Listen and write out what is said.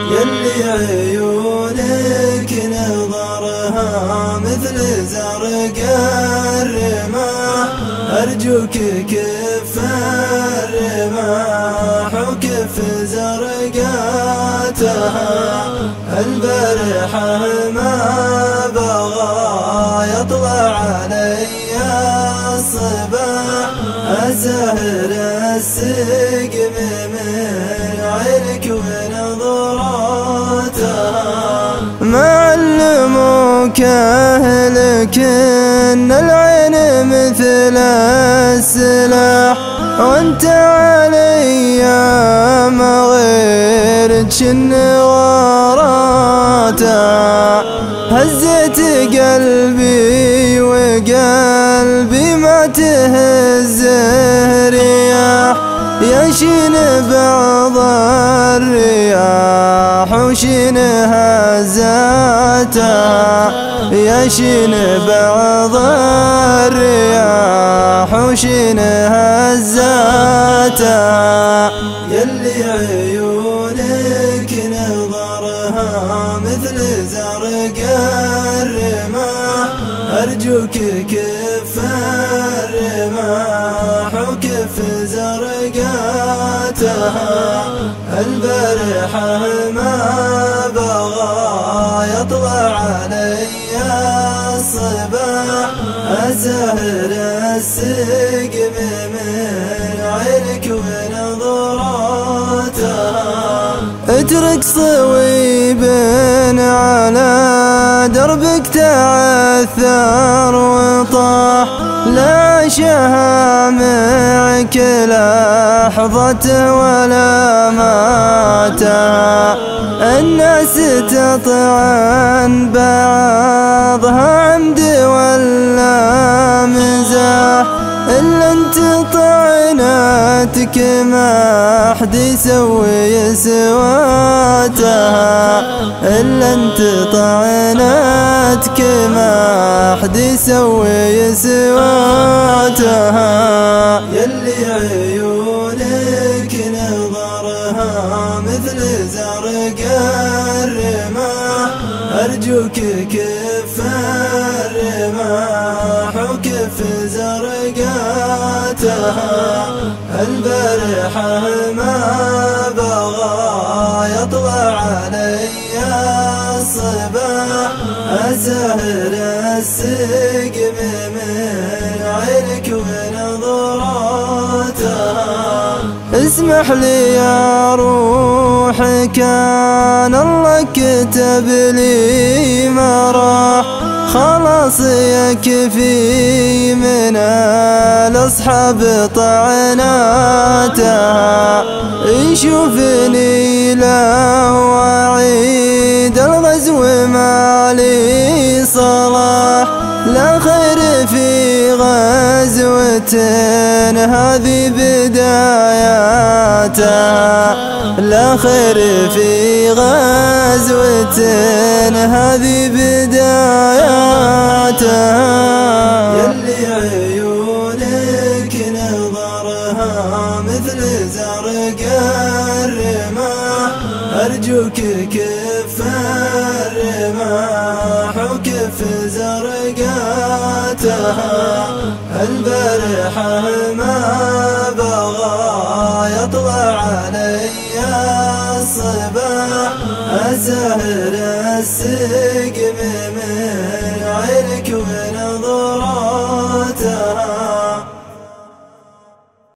يلي عيونك نظرها مثل زرق الرماح، أرجوك كف الرماح وكف زرقاتها. البارحة ما بغى يطلع علي الصباح، أسهر السقم من عينك ونظراتها. ما علموك أهلك إن العين مثل السلاح، وانت علي ما غير تشن وراتها. هزيت قلبي وقلبي ما تهز الرياح، يشين بعض الرياح وشين هزاتها، يشين بعض الرياح وشين هزاتها. يلي عيونك نظرها مثل زرق الرماح، أرجوك كف الرماح وكف زرقاتها. البارحة ما بغى يطلع علي الصباح، أسهر السقم من عينك ونظراتها. اترك صويب على دربك تعثر وطاح، لا شهامك لحظة ولا ماتها. الناس تطعن بعضها عمد ولا مزاح، إلا انت طعنتك ما حد يسوي سواتها. إلا انت طعنتك ما حد يسوي سواتها. يلي عيونك نظرها مثل زرق الرماح، أرجوك كف الرماح وكف زرقاتها. البارحة ما بغى يطلع علي الصباح، أسهر السقم من عينك ونظراتها. اسمح لي يا روحي كان الله كتب لي ما راح، خلاص يكفي من الأصحاب طعناتها. يشوفني له وعيد الغزو مالي صلاح، لا خير في غزوة هذه بداياتها، لا خير في غزوة هذه بداياتها. يلي عيونك نظرها مثل زرق الرماح، أرجوك كف الرماح وكف زرقاتها. البارحة ما بغى يطلع علي الصباح، أسهر السقم من